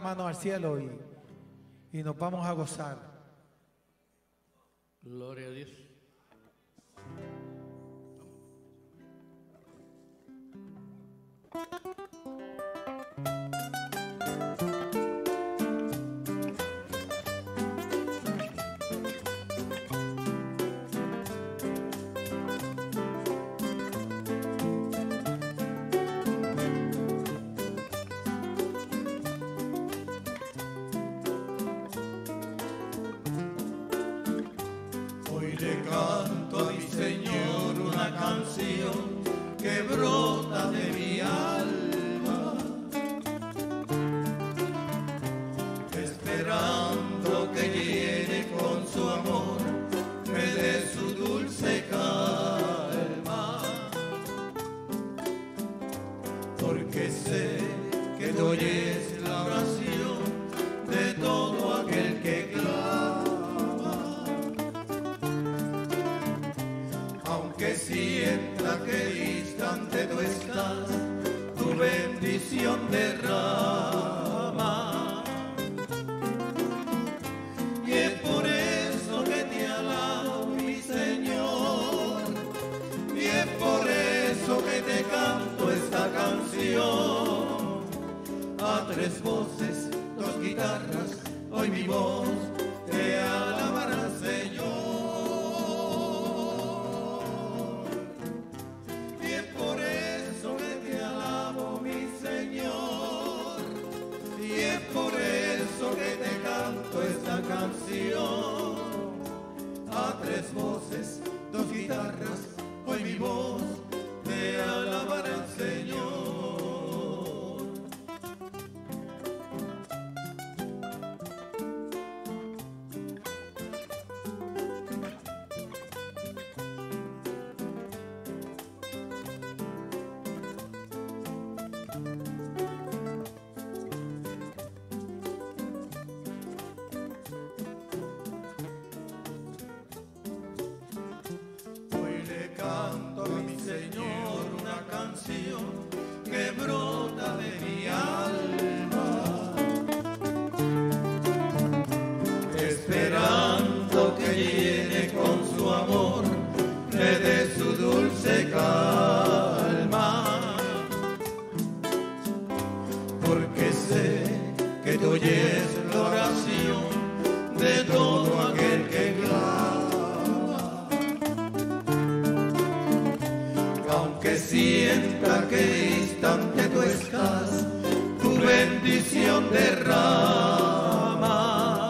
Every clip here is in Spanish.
manos al cielo y nos vamos a gozar. Gloria a Dios. Le canto a mi Señor una canción que brota de mi alma, esperando que llene con su amor, me dé su dulce calma, porque sé que tú oyes la oración de todo aquel que clama. Que sienta que distante tú estás, tu bendición derrama. Y es por eso que te alabo, mi Señor, y es por eso que te canto esta canción. A tres voces, dos guitarras, hoy mi voz te alabará, Señor. Por eso que te canto esta canción. A tres voces, dos guitarras, hoy mi voz te alabará, Señor. Canto a mi Señor una canción que brota de mi alma, esperando que llene con su amor, me dé su dulce calma, porque sé que tú oyes la oración de todo aquel que clama. Que sienta que distante tú estás, tu bendición derrama.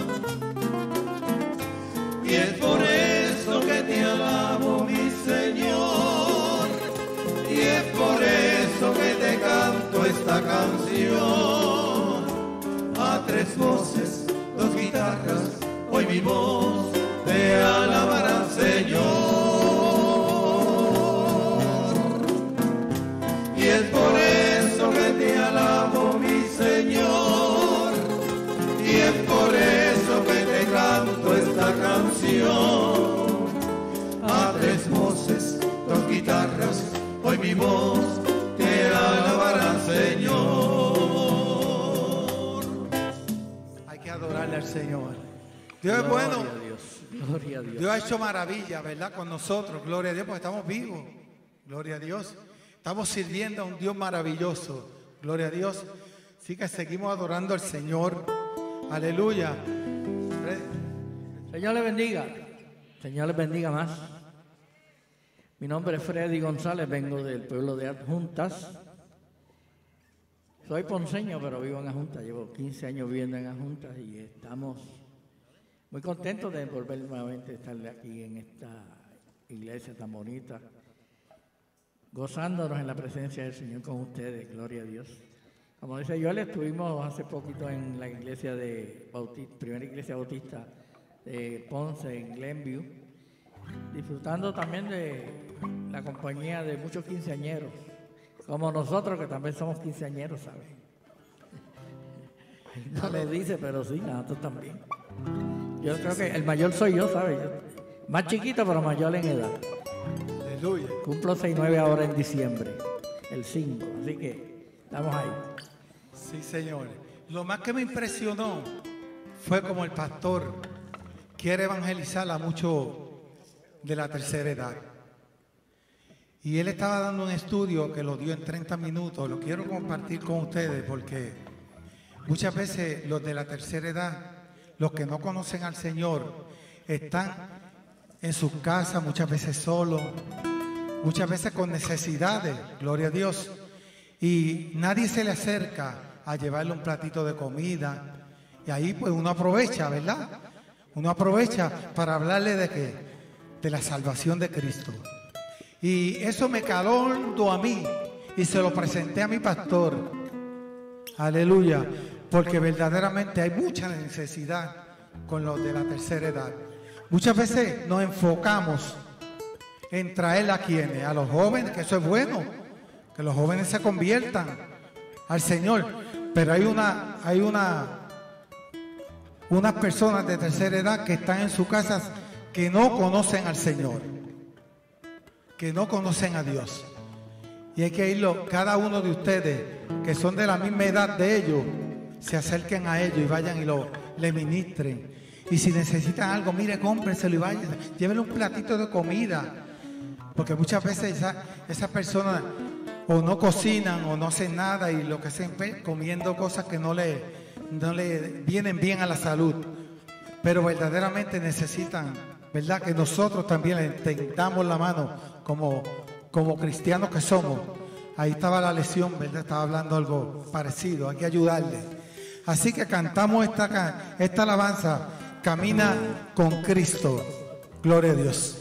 Y es por eso que te alabo, mi Señor, y es por eso que te canto esta canción. A tres voces, dos guitarras, hoy mi voz te alabará, Señor. Y es por eso que te alabo, mi Señor, y es por eso que te canto esta canción. A tres voces, dos guitarras, hoy mi voz te alabará, Señor. Hay que adorarle al Señor. Dios es bueno. Gloria a Dios. Gloria a Dios. Dios ha hecho maravillas, ¿verdad? Con nosotros. Gloria a Dios, porque estamos vivos. Gloria a Dios. Estamos sirviendo a un Dios maravilloso. Gloria a Dios. Así que seguimos adorando al Señor. Aleluya. Señor le bendiga. Señor les bendiga más. Mi nombre es Freddy González, vengo del pueblo de Adjuntas. Soy ponceño, pero vivo en Adjuntas. Llevo 15 años viviendo en Adjuntas y estamos muy contentos de volver nuevamente a estar aquí en esta iglesia tan bonita, gozándonos en la presencia del Señor con ustedes. Gloria a Dios. Como dice Joel, estuvimos hace poquito en la iglesia de Bautista, primera iglesia bautista de Ponce, en Glenview, disfrutando también de la compañía de muchos quinceañeros, como nosotros que también somos quinceañeros, ¿sabes? No lo dice, pero sí, nosotros también. Yo creo que el mayor soy yo, ¿sabes? Más chiquito, pero mayor en edad. Aleluya. Cumplo 69 ahora en diciembre, el 5, así que estamos ahí. Sí, Señor. lo más que me impresionó fue como el pastor quiere evangelizar a muchos de la tercera edad. Y él estaba dando un estudio que lo dio en 30 minutos. Lo quiero compartir con ustedes porque muchas veces los de la tercera edad, los que no conocen al Señor, están en sus casas, muchas veces solos, muchas veces con necesidades, gloria a Dios. Y nadie se le acerca a llevarle un platito de comida. Y ahí pues uno aprovecha, ¿verdad? Uno aprovecha para hablarle de qué, de la salvación de Cristo. Y eso me caló hondo a mí y se lo presenté a mi pastor. Aleluya. Porque verdaderamente hay mucha necesidad con los de la tercera edad. Muchas veces nos enfocamos en traer a quienes, a los jóvenes, que eso es bueno, que los jóvenes se conviertan al Señor. Pero hay unas personas de tercera edad que están en sus casas que no conocen al Señor, que no conocen a Dios. Y hay que irlo, cada uno de ustedes que son de la misma edad de ellos, se acerquen a ellos y vayan y le ministren. Y si necesitan algo, mire, cómprenselo y vayan, llévenle un platito de comida. Porque muchas veces esas personas o no cocinan o no hacen nada y lo que hacen es comiendo cosas que no le vienen bien a la salud. Pero verdaderamente necesitan, ¿verdad? Que nosotros también le tendamos la mano como cristianos que somos. Ahí estaba la lección, ¿verdad? Estaba hablando algo parecido, hay que ayudarle. Así que cantamos esta alabanza, Camina con Cristo. Gloria a Dios.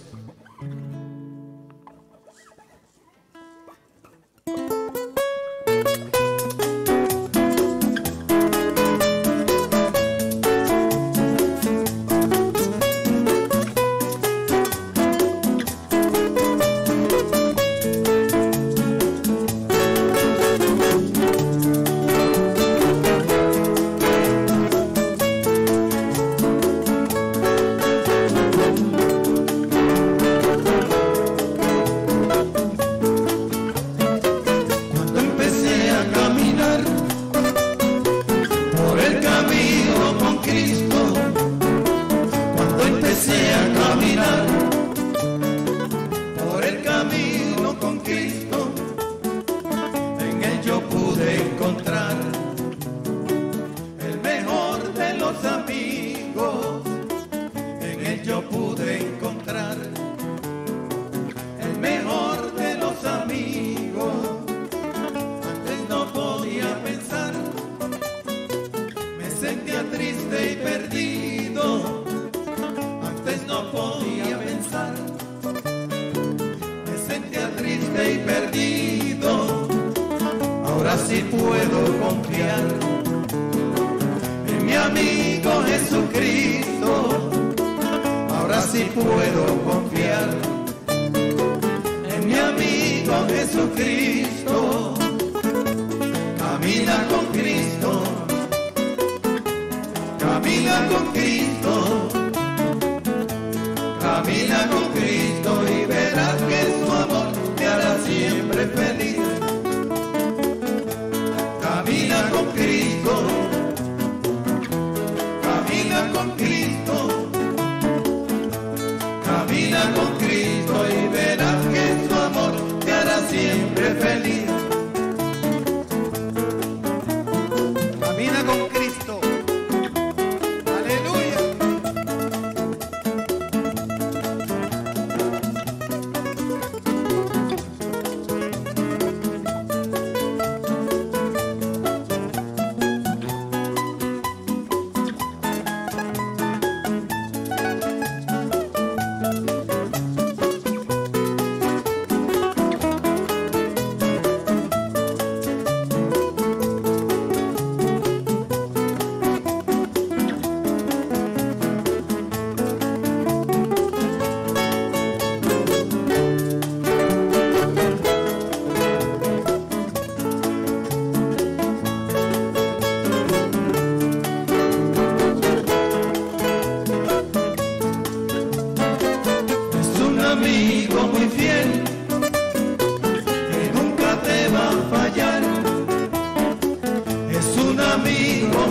Amigo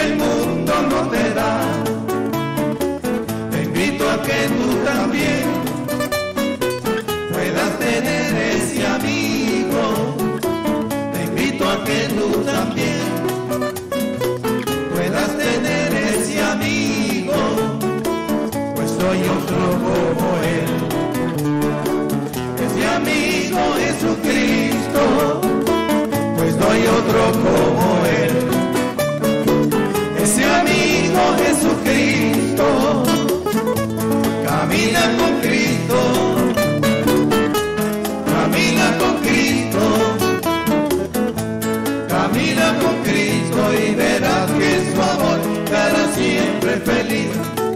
el mundo no te da. Te invito a que tú también puedas tener ese amigo. Te invito a que tú también puedas tener ese amigo, pues soy otro como él. Ese amigo Jesucristo, pues no hay otro como él. Ese amigo Jesucristo, camina con Cristo, camina con Cristo, camina con Cristo y verás que su amor te hará siempre feliz.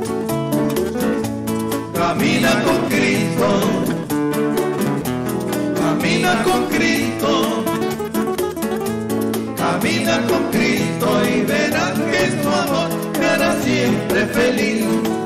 Camina con Cristo, camina con Cristo, camina con Cristo y verás que su amor te hará siempre feliz.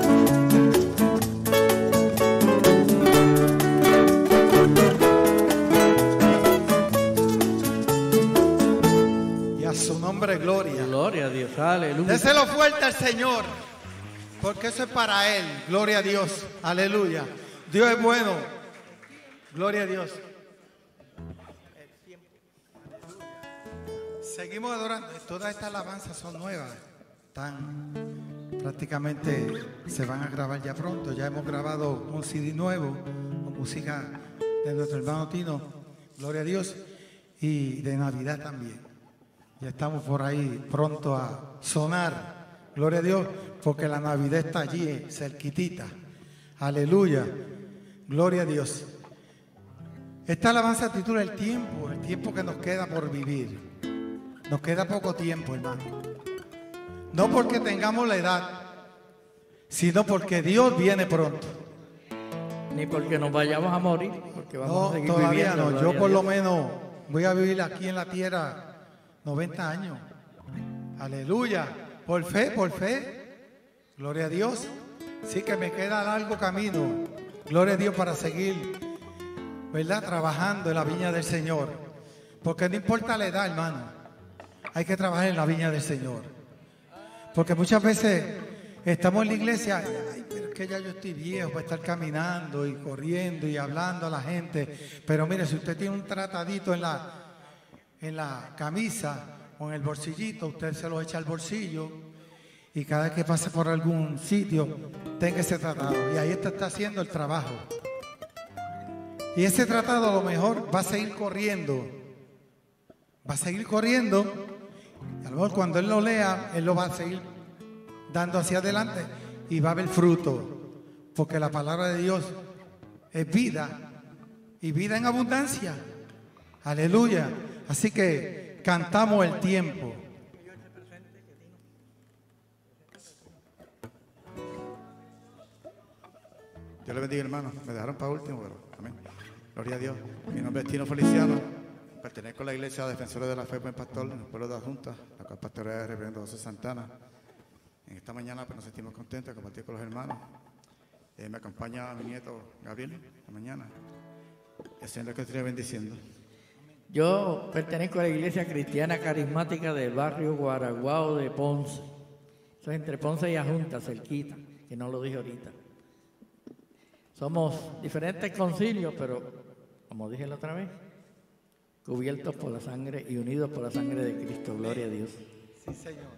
Y a su nombre gloria. Gloria a Dios, aleluya. Déselo fuerte al Señor, porque eso es para Él. Gloria a Dios, aleluya. Dios es bueno. Gloria a Dios. Seguimos adorando. Todas estas alabanzas son nuevas. Prácticamente se van a grabar ya pronto. Ya hemos grabado un CD nuevo con música de nuestro hermano Tino. Gloria a Dios. Y de Navidad también. Ya estamos por ahí pronto a sonar. Gloria a Dios. Porque la Navidad está allí, cerquitita. Aleluya. Gloria a Dios. Esta alabanza titula el tiempo que nos queda por vivir. Nos queda poco tiempo, hermano. No porque tengamos la edad, sino porque Dios viene pronto. Ni porque nos vayamos a morir, porque vamos a seguir todavía viviendo. no. Yo por lo menos voy a vivir aquí en la tierra 90 años. Aleluya. Por fe, por fe. Gloria a Dios. Sí que me queda largo camino. Gloria a Dios para seguir, ¿verdad? Trabajando en la viña del Señor. Porque no importa la edad, hermano. Hay que trabajar en la viña del Señor. Porque muchas veces estamos en la iglesia, ay, pero es que ya yo estoy viejo para estar caminando y corriendo y hablando a la gente. Pero mire, si usted tiene un tratadito en la camisa o en el bolsillito, usted se lo echa al bolsillo y cada vez que pase por algún sitio, tenga ese tratado. Y ahí está haciendo el trabajo. Y ese tratado a lo mejor va a seguir corriendo. Va a seguir corriendo. A lo mejor cuando él lo lea, él lo va a seguir dando hacia adelante y va a haber fruto. Porque la palabra de Dios es vida y vida en abundancia. Aleluya. Así que cantamos el tiempo. Dios le bendiga, hermano. Me dejaron para último, pero amén. Gloria a Dios. Mi nombre es Tino Feliciano. Pertenezco a la Iglesia Defensores de la Fe Buen Pastor en el pueblo de Adjunta, la cual pastorea el reverendo José Santana. En esta mañana pues, nos sentimos contentos de compartir con los hermanos. Me acompaña mi nieto Gabriel esta mañana. El Señor que estoy bendiciendo. Yo pertenezco a la Iglesia Cristiana Carismática del barrio Guaraguao de Ponce. Eso es entre Ponce y Adjunta, cerquita, que no lo dije ahorita. Somos diferentes concilios, pero como dije la otra vez, cubiertos por la sangre y unidos por la sangre de Cristo. Gloria a Dios. Sí, Señor.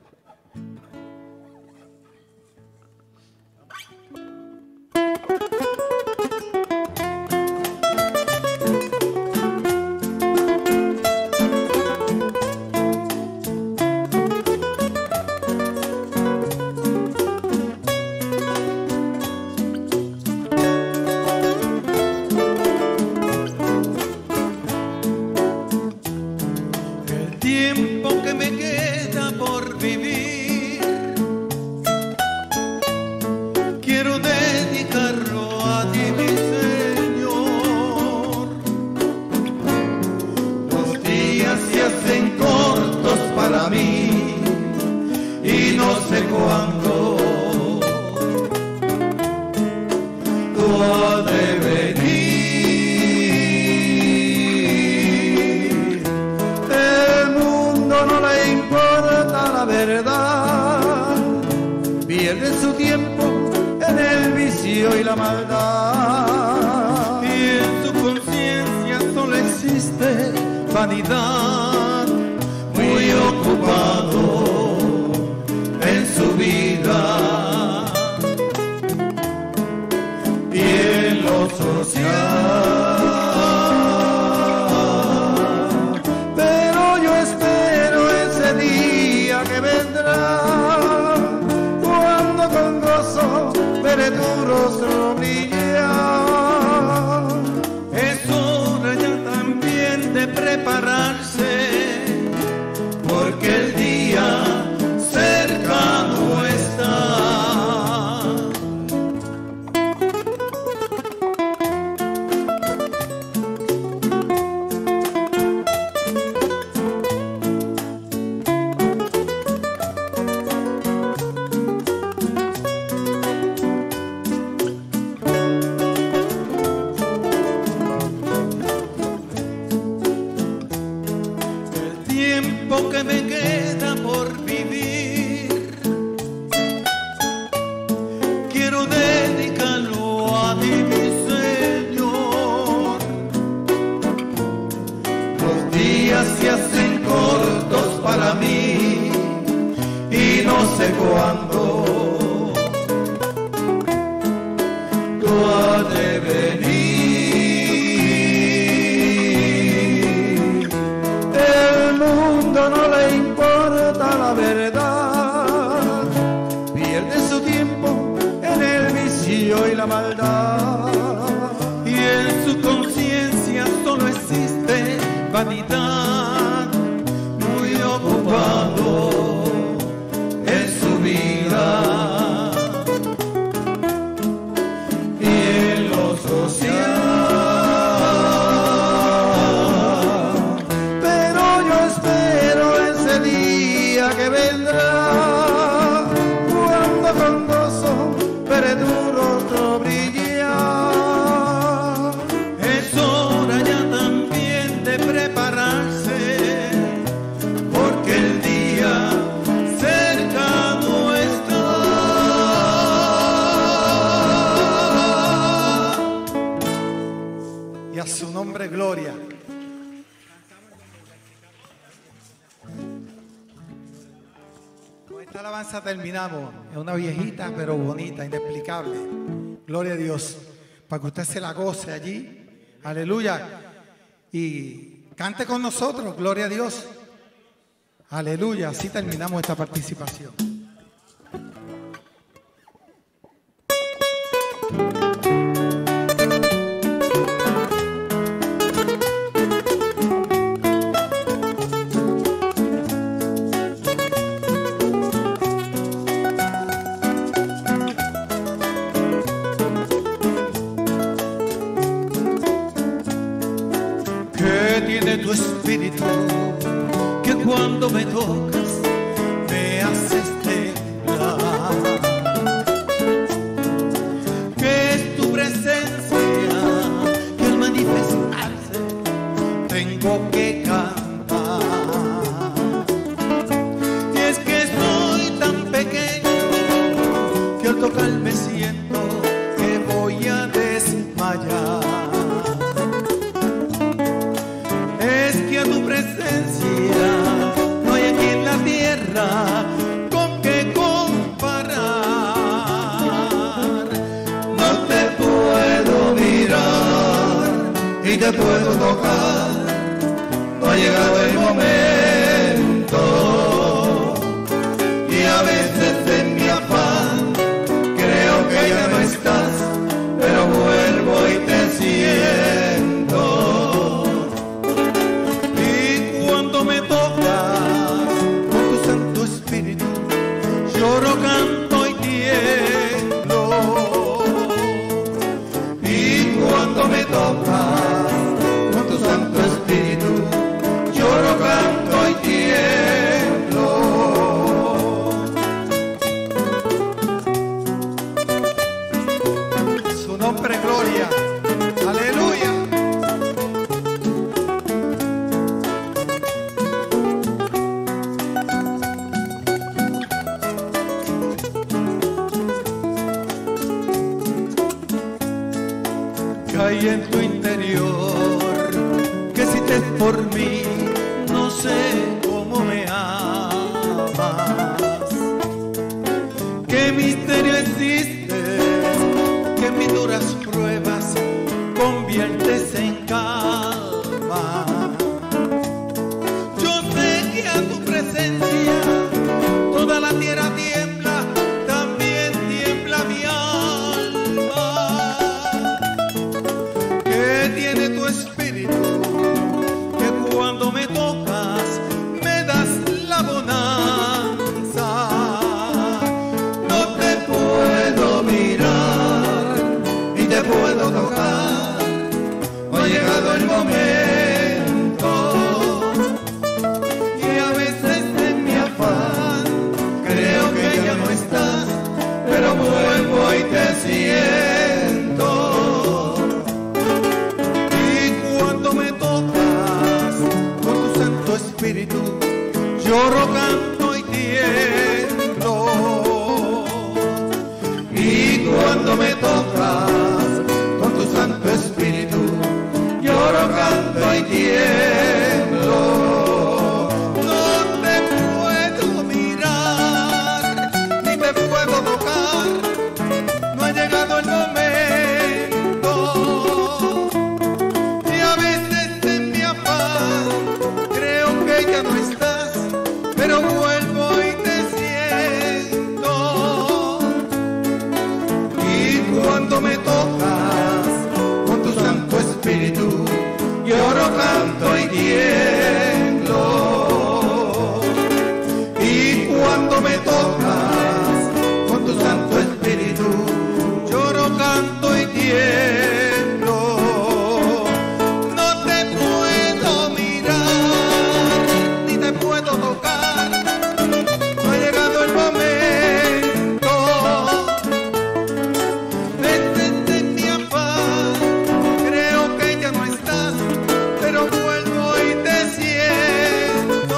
Tiempo que me queda por vivir, quiero dedicarlo a ti, mi Señor. Los días se hacen cortos para mí y no sé cuándo tú has de venir. No le importa la verdad, vicio y la maldad. Y en su conciencia solo existe vanidad, muy ocupado en su vida y en lo social. Pero yo espero ese día que vendrá, cuando con gozo veré tu rostro brillar. Es hora ya también de prepararse, porque el día cercano está. Que me queda por vivir, quiero dedicarlo a ti, mi Señor. Los días se hacen cortos para mí y no sé cuándo tú has de venir. No le importa la verdad, pierde su tiempo en el vicio y la maldad. Y en su conciencia solo existe vanidad, muy ocupado en su vida y en lo social. Que vendrá, cuando con gozo veré tu rostro brillar. Es hora ya también de prepararse, porque el día cercano está. Y a su nombre gloria. Esta alabanza terminamos. Es una viejita pero bonita, inexplicable. Gloria a Dios. Para que usted se la goce allí. Aleluya. Y cante con nosotros. Gloria a Dios. Aleluya. Así terminamos esta participación. Tiene tu espíritu que cuando me tocas me haces temblar, que es tu presencia que al manifestarse tengo que cantar. Y es que soy tan pequeño que al tocarme siento que voy a desmayar. Tu presencia no hay aquí en la tierra con qué comparar. No te puedo mirar y te puedo tocar, no ha llegado el momento. Y a veces en mi afán creo que ya no estás, pero vuelvo y te siento. Me tocas con tu Santo Espíritu, lloro, canto y tiemblo. Y cuando me tocas con tu Santo Espíritu, lloro, canto y tiemblo. Su nombre es gloria. Aleluya. que hay en tu interior, que si te es por mí, no sé cómo me amas. ¿Qué misterio existe que en mis duras pruebas conviertes en calma? Yo sé que a tu presencia toda la tierra tiembla, también tiembla mi alma. ¿Qué tiene tu espíritu que cuando me tocas me das la bonanza? No te puedo mirar ni te puedo tocar, no ha llegado el momento. Y a veces en mi afán creo que ya no estás, pero vuelvo y te siento. Y cuando me tocas con tu Santo Espíritu, lloro, canto y tiemblo. Y cuando me tocas con tu Santo Espíritu, lloro, canto y tiemblo. No te puedo mirar, ni te puedo tocar, no ha llegado el momento. Y a veces en mi afán creo que ya no estás, pero vuelvo y te siento. Y cuando me tocas con tu Santo Espíritu, lloro, canto y tiemblo. Y cuando me tocas con tu Santo Espíritu, lloro, canto y tiemblo. No te puedo mirar, ni te puedo tocar, no ha llegado el momento. Desde mi afán creo que ya no estás, pero vuelvo y te siento.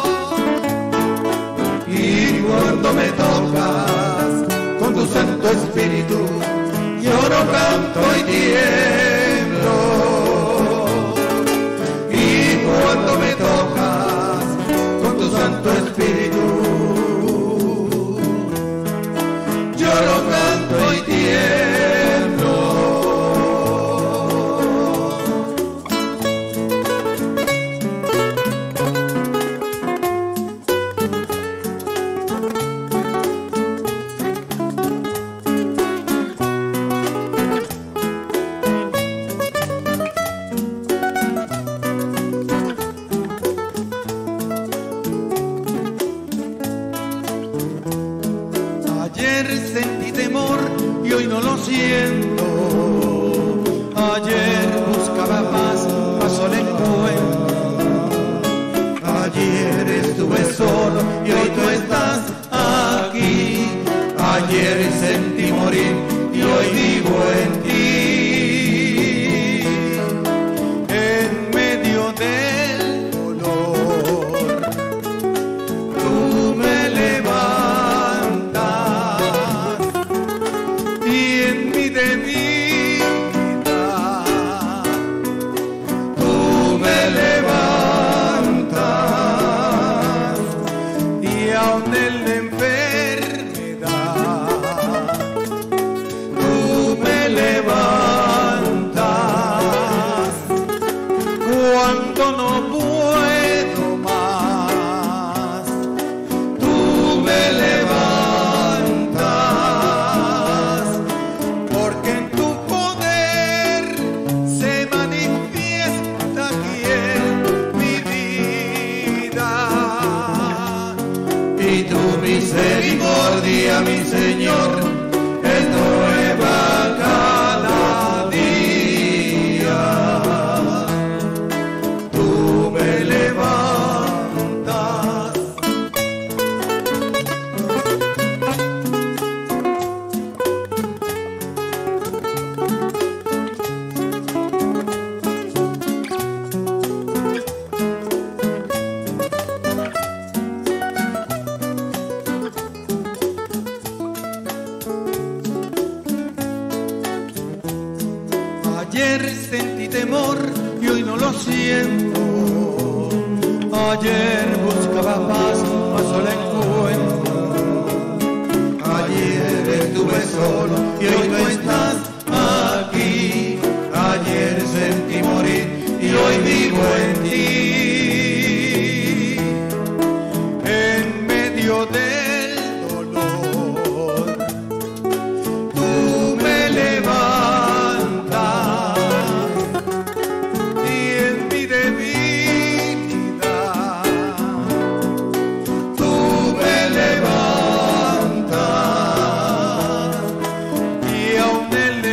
Y cuando me tocas con tu Santo Espíritu, lloro, canto y tiemblo. Y cuando me tocas con tu Santo Espíritu, lloro, canto y tiemblo. Ayer sentí temor y hoy no lo siento. Ayer buscaba paz, pasó el encuentro. Ayer estuve solo y hoy tú estás aquí. Ayer sentí morir y hoy vivo en ti. En medio del dolor, tú me levantas. Y en mi debilidad, tú me levantas. Y aun en la enfermedad, tú me levantas. Cuando no puedo más, tú me levantas. Porque en tu poder se manifiesta aquí en mi vida. Y tu misericordia, mi Señor, es nueva cada día. Tú me levantas. Ayer sentí temor y hoy no lo siento. Ayer buscaba paz, mas hoy la encuentro. Ayer estuve solo y hoy no estás aquí. Ayer sentí morir y hoy vivo en ti. En medio del dolor, tú me levantas, y en mi debilidad, tú me levantas, y aún en la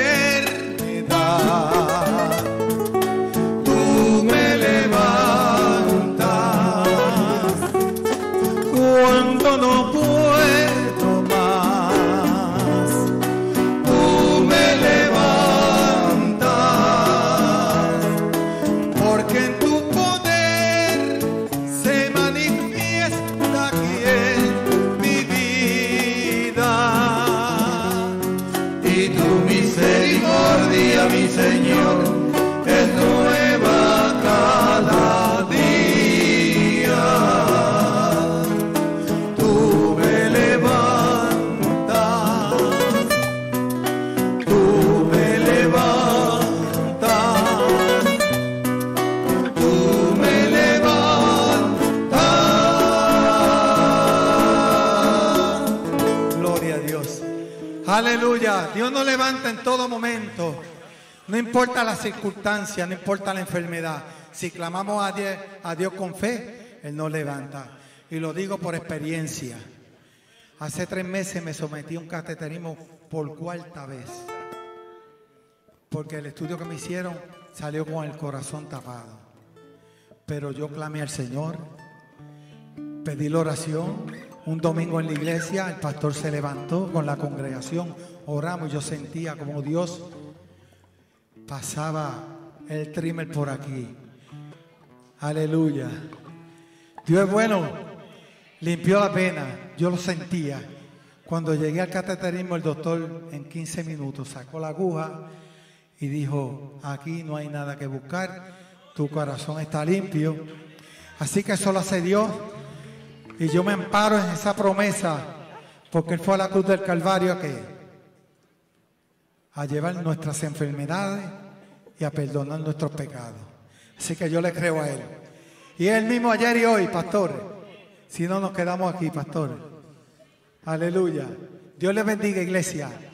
enfermedad, tú me levantas. Cuando no puedo más, tú me levantas, porque en tu poder se manifiesta aquí en mi vida. Y tu misericordia, mi Señor, es nueva cada día. Tú me levantas, tú me levantas, tú me levantas. Gloria a Dios. Aleluya. Dios nos levanta en todo momento. No importa la circunstancia, no importa la enfermedad. Si clamamos a Dios con fe, Él nos levanta. Y lo digo por experiencia. Hace 3 meses me sometí a un cateterismo por 4ª vez. Porque el estudio que me hicieron salió con el corazón tapado. Pero yo clamé al Señor, pedí la oración. Un domingo en la iglesia, el pastor se levantó con la congregación, oramos y yo sentía como Dios pasaba el trimmer por aquí. Aleluya. Dios es bueno, limpió la pena, yo lo sentía. Cuando llegué al cateterismo, el doctor en 15 minutos sacó la aguja y dijo, aquí no hay nada que buscar, tu corazón está limpio. Así que eso lo hace Dios. Y yo me amparo en esa promesa, porque Él fue a la cruz del Calvario a llevar nuestras enfermedades y a perdonar nuestros pecados. Así que yo le creo a Él. Y Él mismo ayer y hoy, pastor. Si no nos quedamos aquí, pastor. Aleluya. Dios les bendiga, iglesia.